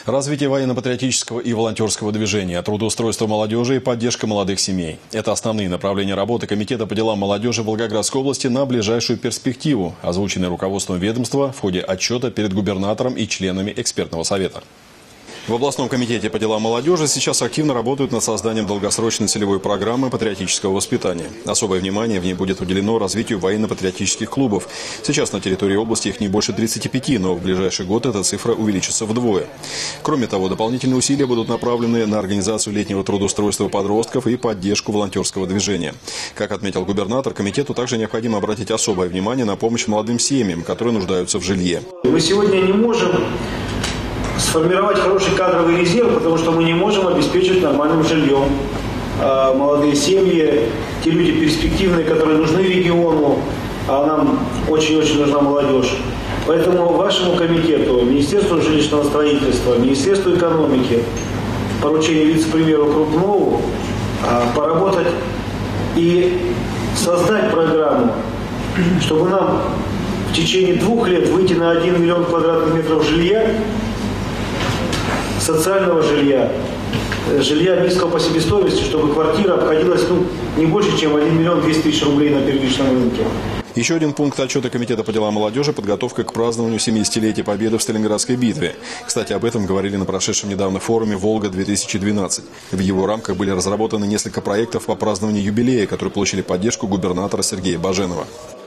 Развитие военно-патриотического и волонтерского движения, трудоустройство молодежи и поддержка молодых семей – это основные направления работы Комитета по делам молодежи Волгоградской области на ближайшую перспективу, озвученные руководством ведомства в ходе отчета перед губернатором и членами экспертного совета. В областном комитете по делам молодежи сейчас активно работают над созданием долгосрочной целевой программы патриотического воспитания. Особое внимание в ней будет уделено развитию военно-патриотических клубов. Сейчас на территории области их не больше 35, но в ближайший год эта цифра увеличится вдвое. Кроме того, дополнительные усилия будут направлены на организацию летнего трудоустройства подростков и поддержку волонтерского движения. Как отметил губернатор, комитету также необходимо обратить особое внимание на помощь молодым семьям, которые нуждаются в жилье. Мы сегодня не можем сформировать хороший кадровый резерв, потому что мы не можем обеспечить нормальным жильем молодые семьи, те люди перспективные, которые нужны региону, а нам очень-очень нужна молодежь. Поэтому вашему комитету, Министерству жилищного строительства, Министерству экономики, поручение вице-премьеру Крупнову поработать и создать программу, чтобы нам в течение 2 лет выйти на 1 миллион квадратных метров жилья, социального жилья, жилья низкого по себестоимости, чтобы квартира обходилась не больше, чем 1 миллион 200 тысяч рублей на первичном рынке. Еще один пункт отчета Комитета по делам молодежи – подготовка к празднованию 70-летия Победы в Сталинградской битве. Кстати, об этом говорили на прошедшем недавно форуме «Волга-2012». В его рамках были разработаны несколько проектов по празднованию юбилея, которые получили поддержку губернатора Сергея Баженова.